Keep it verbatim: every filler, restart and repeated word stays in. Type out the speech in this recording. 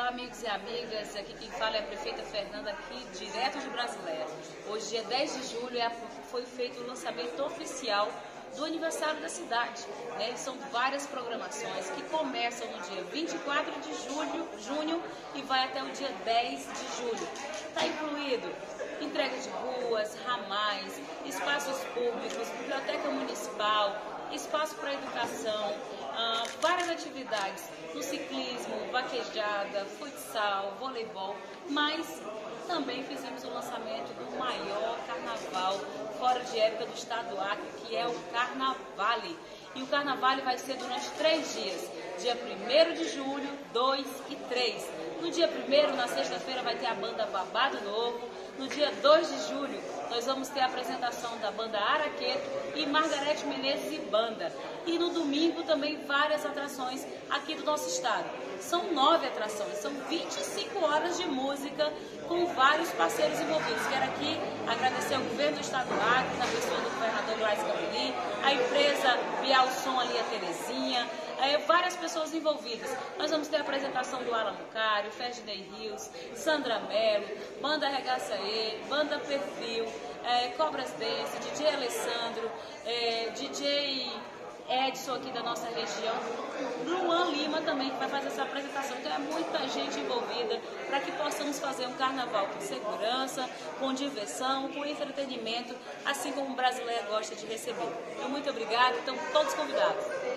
Olá, amigos e amigas, aqui quem fala é a prefeita Fernanda, aqui direto de Brasileira. Hoje, dia dez de julho, foi feito o lançamento oficial do aniversário da cidade. Né? São várias programações que começam no dia vinte e quatro de julho, junho e vai até o dia dez de julho. Está incluído entrega de ruas, ramais, espaços públicos, biblioteca municipal, espaço para educação, ah, várias atividades no ciclismo, vaquejada, futsal, voleibol, mas também fizemos o lançamento do maior carnaval fora de época do estado do Acre, que é o Carnavale. E o Carnavale vai ser durante três dias, dia primeiro de julho, dois e três. No dia primeiro, na sexta-feira, vai ter a banda Babado Novo. No dia dois de julho, nós vamos ter a apresentação da banda Araqueto e Margarete Menezes e Banda. E no domingo também várias atrações aqui do nosso estado. São nove atrações, são vinte e cinco horas de música com vários parceiros envolvidos. Quero aqui agradecer ao governo do estado do Acre, na pessoa do governador Braz Camuli, a empresa Bial Som ali, a Terezinha, é, várias pessoas envolvidas. Nós vamos ter a apresentação do Alan Mucário, Ferdinand Rios, Sandra Mello, Banda Arregaça E, Banda Perfil, é, Cobras Dance, D J Alessandro, é, D J Edson aqui da nossa região, Luan Lima também, que vai fazer essa apresentação. Então é muita gente envolvida para que possamos fazer um carnaval com segurança, com diversão, com entretenimento, assim como o brasileiro gosta de receber. Então muito obrigada, estão todos convidados.